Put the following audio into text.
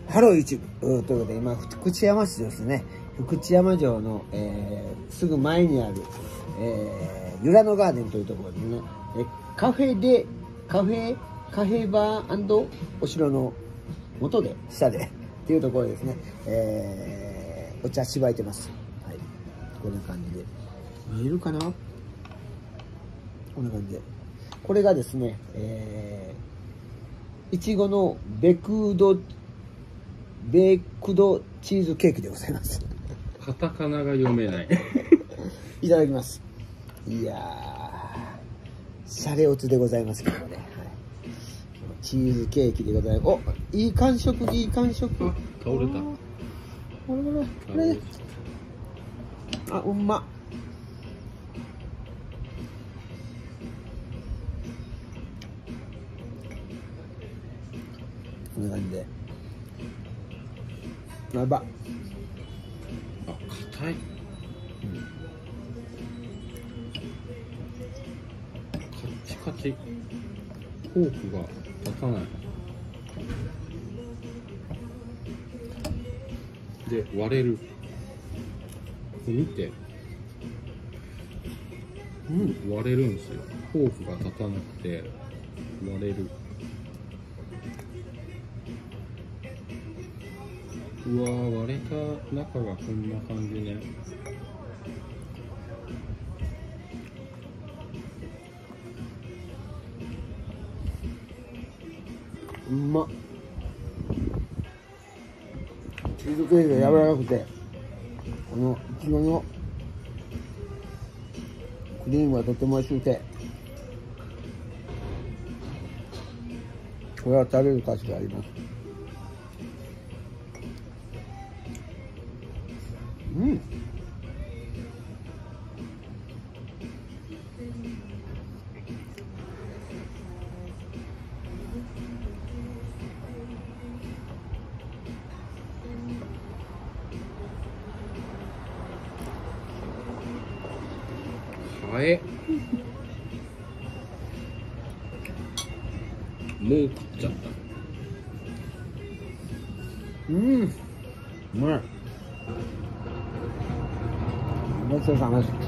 ハロー YouTube ということで、今、福知山市ですね。福知山城の、すぐ前にある、ユラノガーデンというところでね、カフェバー&お城の元で、下で、っていうところですね、お茶しばいてます。はい。こんな感じで。見えるかな？こんな感じで。これがですね、いちごのベクドチーズケーキでございます。 カタカナが読めない。 いただきます。いやー、シャレオツでございますけどね。はい、チーズケーキでございます。お、いい感触、いい感触。 あ、倒れた。 これ。あ、うまっ。こんな感じで。やばっ。 あ、硬い。カチカチ。フォークが立たない。で、割れる。見て。割れるんですよ。フォークが立たなくて割れる。うわー、割れた中がこんな感じね。 うまっ。チーズケーキが柔らかくて、このいちごのクリームがとても美味しくて、これは食べる価値があります。 はえ。もう食っちゃった。 うまい。ごちそうさまです。